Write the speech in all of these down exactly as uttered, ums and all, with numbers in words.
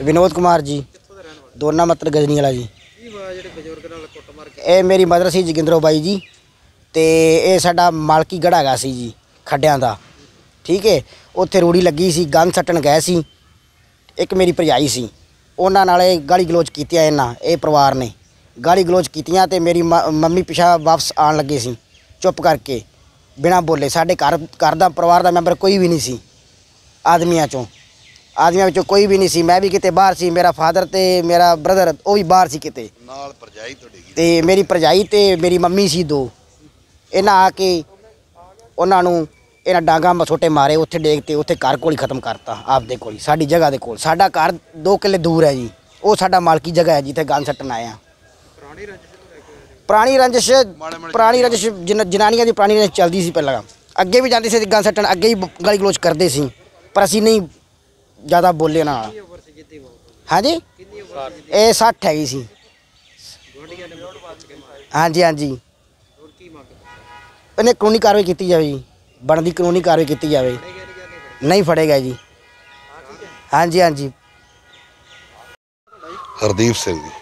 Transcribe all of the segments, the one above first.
विनोद कुमार जी, दोना मत्तर गजनी वाला जी। ਇਹ ਮੇਰੀ ਮਦਰ ਸੀ ਜੋਗਿੰਦਰੋ ਬਾਈ ਜੀ, ਤੇ ਇਹ ਸਾਡਾ ਮਾਲਕੀ ਗੜਾ ਹੈਗਾ ਸੀ ਜੀ ਖੱਡਿਆਂ ਦਾ। ਠੀਕ ਹੈ, ਉੱਥੇ ਰੂੜੀ ਲੱਗੀ ਸੀ, ਗੰਨ ਸੱਟਣ ਗਏ ਸੀ। ਇੱਕ ਮੇਰੀ ਭਰਜਾਈ ਸੀ, ਉਹਨਾਂ ਨਾਲ ਗਾਲੀ ਗਲੋਚ ਕੀਤੀਆਂ ਇਹਨਾਂ ਇਹ ਪਰਿਵਾਰ ਨੇ ਗਾਲੀ ਗਲੋਚ ਕੀਤੀਆਂ, ਤੇ ਮੇਰੀ ਮੰਮੀ ਪਿਛਾ ਵਾਪਸ ਆਉਣ ਲੱਗੇ ਸੀ ਚੁੱਪ ਕਰਕੇ ਬਿਨਾਂ ਬੋਲੇ। ਸਾਡੇ ਘਰ ਘਰ ਦਾ ਪਰਿਵਾਰ ਦਾ ਮੈਂਬਰ ਕੋਈ ਵੀ ਨਹੀਂ ਸੀ, ਆਦਮੀਆਂ 'ਚੋਂ ਆਦਮੀਆਂ ਵਿੱਚੋਂ ਕੋਈ ਵੀ ਨਹੀਂ ਸੀ। ਮੈਂ ਵੀ ਕਿਤੇ ਬਾਹਰ ਸੀ, ਮੇਰਾ ਫਾਦਰ ਤੇ ਮੇਰਾ ਬ੍ਰਦਰ ਉਹ ਵੀ ਬਾਹਰ ਸੀ ਕਿਤੇ ਨਾਲ, ਭਰਜਾਈ ਤੁਹਾਡੀ ਤੇ ਮੇਰੀ ਭਰਜਾਈ ਤੇ ਮੇਰੀ ਮੰਮੀ ਸੀ ਦੋ। ਇਹਨਾਂ ਆ ਕੇ ਉਹਨਾਂ ਨੂੰ ਇਹਨਾਂ ਡਾਂਗਾ ਮਸੋਟੇ ਮਾਰੇ, ਉੱਥੇ ਡੇਗ ਤੇ ਉੱਥੇ ਘਰ ਕੋਲ ਹੀ ਖਤਮ ਕਰਤਾ, ਆਪਦੇ ਕੋਲ, ਸਾਡੀ ਜਗ੍ਹਾ ਦੇ ਕੋਲ। ਸਾਡਾ ਘਰ ਦੋ ਕਿੱਲੇ ਦੂਰ ਹੈ ਜੀ, ਉਹ ਸਾਡਾ ਮਾਲਕੀ ਜਗ੍ਹਾ ਹੈ ਜਿੱਥੇ ਗੰਨ ਸੱਟਣ ਆਏ ਆ। ਪੁਰਾਣੀ ਰੰਜਿਸ਼ ਪੁਰਾਣੀ ਰੰਜਿਸ਼ ਜਨਾਨੀਆਂ ਦੀ ਪੁਰਾਣੀ ਰੰਜਿਸ਼ ਚੱਲਦੀ ਸੀ ਪਹਿਲਾਂ, ਅੱਗੇ ਵੀ ਜਾਂਦੇ ਸੀ ਗੰਨ ਸੱਟਣ, ਅੱਗੇ ਵੀ ਗਾਲੀ ਗਲੋਚ ਕਰਦੇ ਸੀ, ਪਰ ਅਸੀਂ ਨਹੀਂ ਜ਼ਿਆਦਾ ਬੋਲੇ ਨਾਲ। ਹਾਂਜੀ, ਇਹ ਸੱਠ ਹੈਗੀ ਸੀ। ਹਾਂਜੀ ਹਾਂਜੀ, ਇਹਨੇ ਕਾਨੂੰਨੀ ਕਾਰਵਾਈ ਕੀਤੀ ਜਾਵੇ ਜੀ, ਬਣਦੀ ਕਾਨੂੰਨੀ ਕਾਰਵਾਈ ਕੀਤੀ ਜਾਵੇ। ਨਹੀਂ ਫੜੇਗਾ ਜੀ। ਹਾਂਜੀ ਹਾਂਜੀ। ਹਰਦੀਪ ਸਿੰਘ ਜੀ,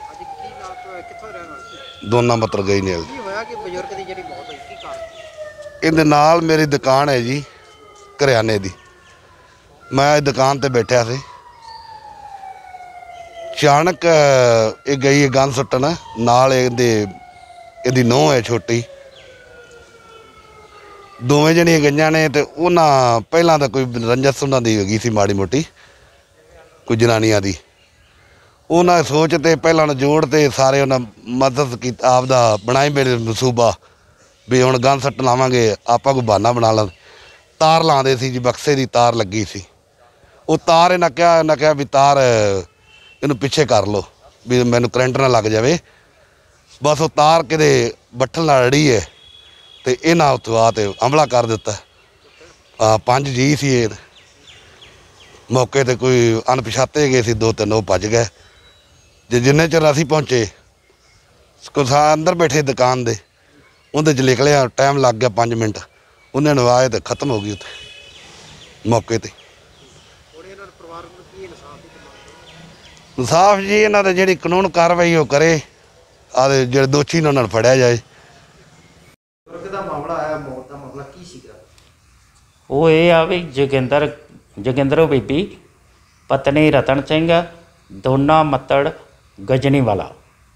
ਦੋਨਾ ਮੱਤਰ ਗਈ ਨੇ। ਇਹਦੇ ਨਾਲ ਮੇਰੀ ਦੁਕਾਨ ਹੈ ਜੀ ਕਰਿਆਨੇ ਦੀ। ਮੈਂ ਦੁਕਾਨ ਤੇ ਬੈਠਿਆ ਸੀ, ਅਚਾਨਕ ਇਹ ਗਈ ਗੰਨ ਸੁੱਟਣ, ਨਾਲ ਇਹਦੇ ਇਹਦੀ ਨੂੰਹ ਹੈ ਛੋਟੀ, ਦੋਵੇਂ ਜਣੀਆਂ ਗਈਆਂ ਨੇ। ਤੇ ਉਹਨਾਂ ਪਹਿਲਾਂ ਤਾਂ ਕੋਈ ਰੰਜਸ ਉਹਨਾਂ ਦੀ ਹੈਗੀ ਸੀ ਮਾੜੀ ਮੋਟੀ, ਕੋਈ ਜਨਾਨੀਆਂ ਦੀ। ਉਹਨਾਂ ਸੋਚ ਤੇ ਪਹਿਲਾਂ ਜੋੜ ਤੇ ਸਾਰੇ ਉਹਨਾਂ ਮਦਦ ਕੀਤੀ, ਆਪਦਾ ਬਣਾਈ ਮੇਰੇ ਮਨਸੂਬਾ ਵੀ ਹੁਣ ਗੰਨ ਸੱਟ ਲਾਵਾਂਗੇ ਆਪਾਂ, ਕੋਈ ਬਹਾਨਾ ਬਣਾ ਲਾਂ। ਤਾਰ ਲਾਉਂਦੇ ਸੀ ਜੀ, ਬਕਸੇ ਦੀ ਤਾਰ ਲੱਗੀ ਸੀ। ਉਹ ਤਾਰ ਇਹਨਾਂ ਕਿਹਾ ਇਹਨਾਂ ਕਿਹਾ ਵੀ ਤਾਰ ਇਹਨੂੰ ਪਿੱਛੇ ਕਰ ਲਓ ਵੀ ਮੈਨੂੰ ਕਰੰਟ ਨਾ ਲੱਗ ਜਾਵੇ। ਬਸ ਉਹ ਤਾਰ ਕਿਤੇ ਬੱਠਲ ਨਾਲ ਅੜੀ ਹੈ, ਤੇ ਇਹਨਾਂ ਉੱਥੋਂ ਆ ਤੇ ਹਮਲਾ ਕਰ ਦਿੱਤਾ। ਆ ਪੰਜ ਜੀ ਸੀ ਇਹ, ਮੌਕੇ ਤੇ ਕੋਈ ਅਣਪਛਾਤੇ ਗਏ ਸੀ ਦੋ ਤਿੰਨ, ਉਹ ਭੱਜ ਗਏ। ਜੇ ਜਿੰਨੇ ਚਿਰ ਅਸੀਂ ਪਹੁੰਚੇ, ਕੁਸਾ ਅੰਦਰ ਬੈਠੇ ਦੁਕਾਨ ਦੇ, ਉਹਦੇ 'ਚ ਨਿਕਲਿਆ ਟਾਈਮ ਲੱਗ ਗਿਆ ਪੰਜ ਮਿੰਟ। ਉਹਨਾਂ ਨੂੰ ਆਏ ਤੇ ਖਤਮ ਹੋ ਗਈ ਉੱਥੇ ਮੌਕੇ ਤੇ। ਇਨਸਾਫ ਜੀ ਇਹਨਾਂ ਦਾ ਜਿਹੜੀ ਕਾਨੂੰਨ ਕਾਰਵਾਈ ਉਹ ਕਰੇ, ਆਦੇ ਜਿਹੜੇ ਦੋਸ਼ੀ ਨੇ ਉਹਨਾਂ ਨੂੰ ਫੜਿਆ ਜਾਏ। ਉਹ ਇਹ ਆ ਵੀ ਜੋਗਿੰਦਰ ਜੋਗਿੰਦਰੋ ਬੀਬੀ ਪਤਨੀ ਰਤਨ ਸਿੰਘ, ਦੋਨਾ ਮੱਤੜ ਗਜਨੀ ਵਾਲਾ।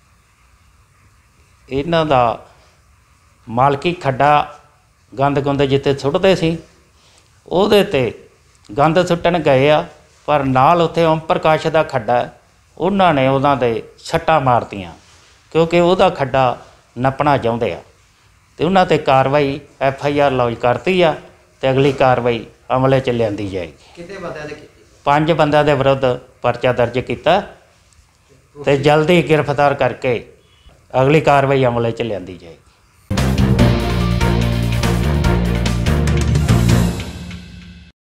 ਇਹਨਾਂ ਦਾ ਮਾਲਕੀ ਖੱਡਾ ਗੰਦ ਗੁੰਦ ਜਿੱਥੇ ਸੁੱਟਦੇ ਸੀ, ਉਹਦੇ 'ਤੇ ਗੰਦ ਸੁੱਟਣ ਗਏ ਆ, ਪਰ ਨਾਲ ਉੱਥੇ ਓਮ ਪ੍ਰਕਾਸ਼ ਦਾ ਖੱਡਾ, ਉਹਨਾਂ ਨੇ ਉਹਨਾਂ ਦੇ ਸੱਟਾਂ ਮਾਰਤੀਆਂ, ਕਿਉਂਕਿ ਉਹਦਾ ਖੱਡਾ ਨੱਪਣਾ ਚਾਹੁੰਦੇ ਆ। ਅਤੇ ਉਹਨਾਂ 'ਤੇ ਕਾਰਵਾਈ ਐਫ ਆਈ ਆਰ ਲੌਜ ਕਰਤੀ ਆ, ਅਤੇ ਅਗਲੀ ਕਾਰਵਾਈ ਅਮਲੇ 'ਚ ਲਿਆਂਦੀ ਜਾਏਗੀ। ਕਿੰਨੇ ਬੰਦਿਆਂ ਦੇ ਕੀਤੀ? ਪੰਜ ਬੰਦਿਆਂ ਦੇ ਵਿਰੁੱਧ ਪਰਚਾ ਦਰਜ ਕੀਤਾ, ਅਤੇ ਜਲਦੀ ਗ੍ਰਿਫਤਾਰ ਕਰਕੇ ਅਗਲੀ ਕਾਰਵਾਈ ਅਮਲੇ 'ਚ ਲਿਆਂਦੀ ਜਾਏਗੀ।